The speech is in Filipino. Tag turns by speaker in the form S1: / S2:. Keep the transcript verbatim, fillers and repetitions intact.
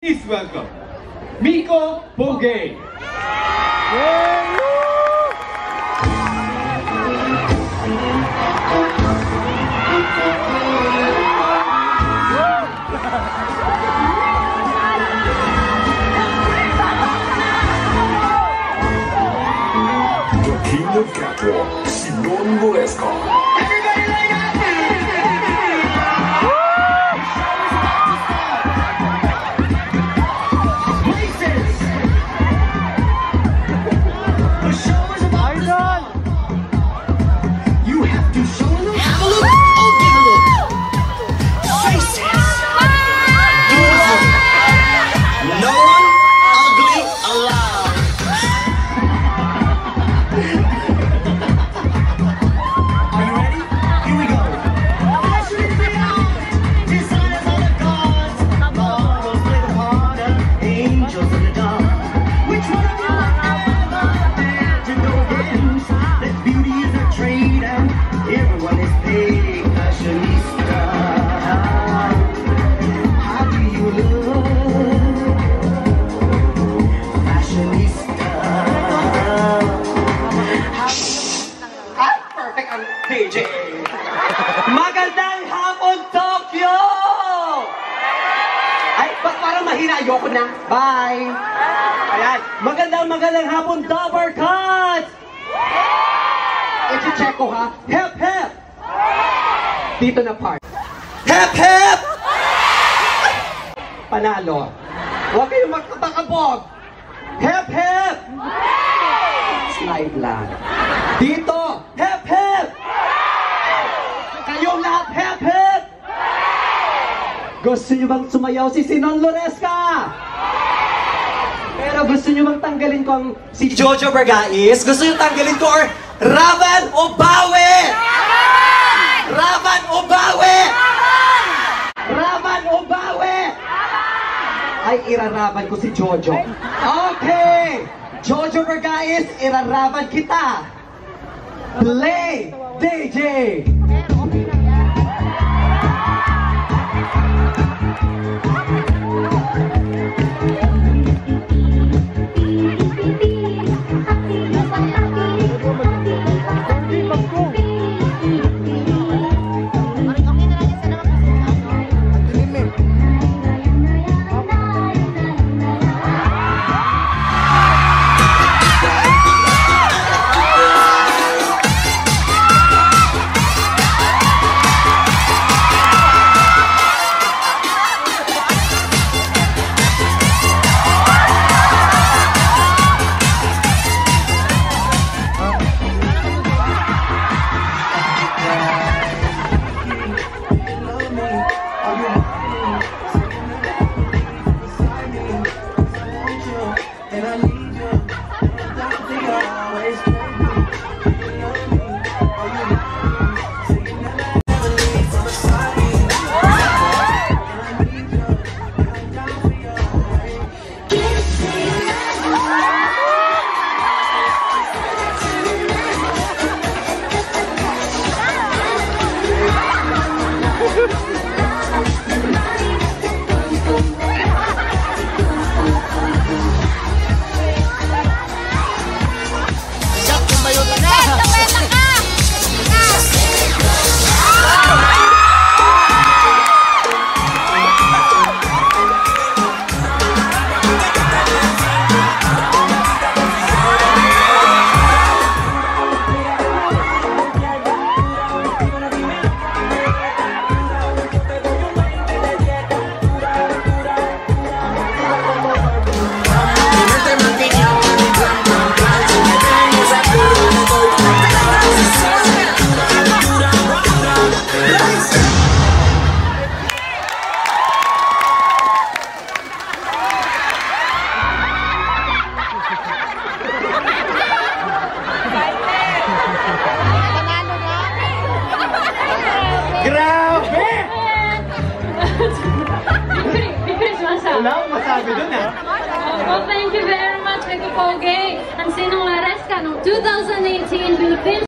S1: Please welcome Miko Poge.
S2: The King of Catwalk, Simon Goreska.
S3: D J. Magandang hapon, Tokyo! Ay, ba't parang mahina? Ayoko na. Bye! Ayan. Magandang magandang hapon, Double Cuts! I-check ko ha. Hep, hep! Dito na part. Hep, hep! Panalo. Huwag kayong magkatakabog. Hep, hep! Slide lang. Dito. Hep, hep! Kayong lahat, hep, hep! Gusto nyo bang sumayaw si Sinon Loresca? Pero gusto nyo bang tanggalin ko ang si Jojo Bergais? Gusto nyo tanggalin ko or Ravan o Bawi? Ravan o Bawi? Ravan o Bawi? Ay, iraraban ko si Jojo. Okay! Jojo Bergais, iraraban kita. Play, D J! Grabe! Wala akong masabi dun ah.
S4: Well, thank you very much, Miko Poge. Ang Sinong Loresca noong two thousand eighteen Philippines.